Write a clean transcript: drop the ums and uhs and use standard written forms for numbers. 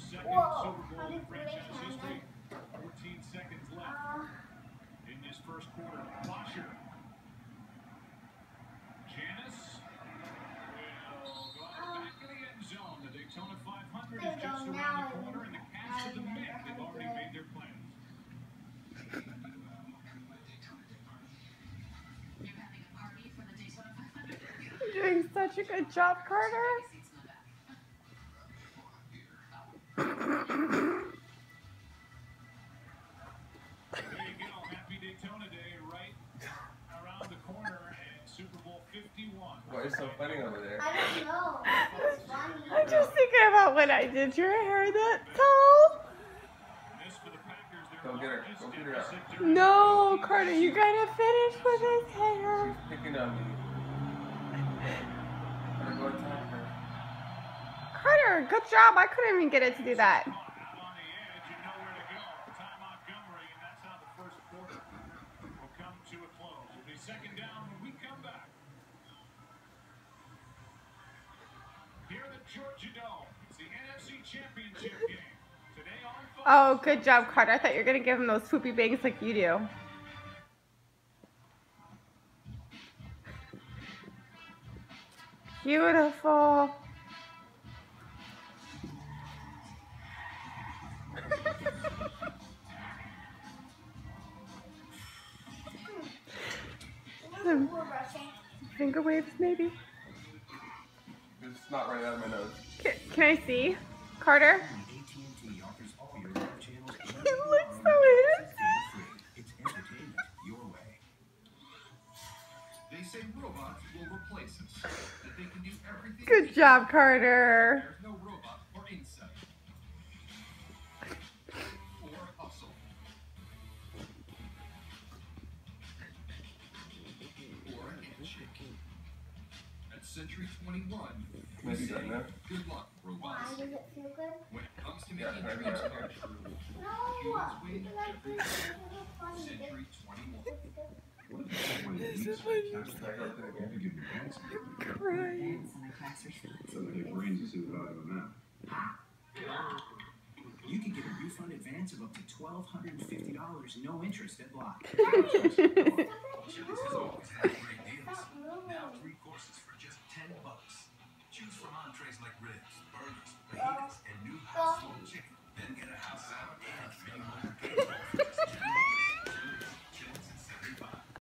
Whoa, how did they history. 14 seconds left in this first quarter. Washer. Janice will go out the back of the end zone. The Daytona 500 is just around the corner, and the cast of the Mint have already made their plans. You're doing such a good job, Carter. There you go. Happy Daytona Day right around the corner and Super Bowl 51. Why are you so funny over there? I don't know. It's funny. I'm just thinking about when I did your hair that tall. Go get her. Go get her out. No, Carter, you gotta finish with his hair. She's picking on me. Better go attack her. Carter, good job. I couldn't even get it to do that. Second down when we come back. Here at the Georgia Dome, it's the NFC Championship game. Today on Fox. Oh, good job, Carter. I thought you were going to give him those swoopy bangs like you do. Beautiful. Finger waves, maybe? It's not right out of my nose. Can I see? Carter? AT&T offers all your live channels. He looks so innocent. It's entertainment your way. They say robots will replace us. That they can do everything. Good job, Carter. There's no robot for insight. Or hustle. Or a handshake. At Century 21, Maybe done now. good luck, robots. Why does it feel good? When it comes to Yeah, making maybe dreams not. come true, No. humans win Like every this. day. It's funny. Century 21. This is my new crying. You can get a refund advance of up to $1,250, no interest at Block. Stop it. No.